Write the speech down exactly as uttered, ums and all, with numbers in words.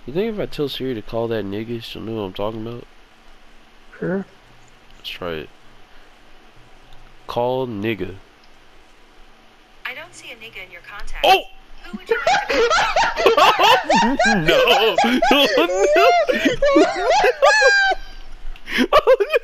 You think if I tell Siri to call that nigga, she'll know what I'm talking about? Sure. Let's try it. Call nigga. I don't see a nigga in your contacts. Oh! Who would you like to call? No! Oh, no! Oh, no!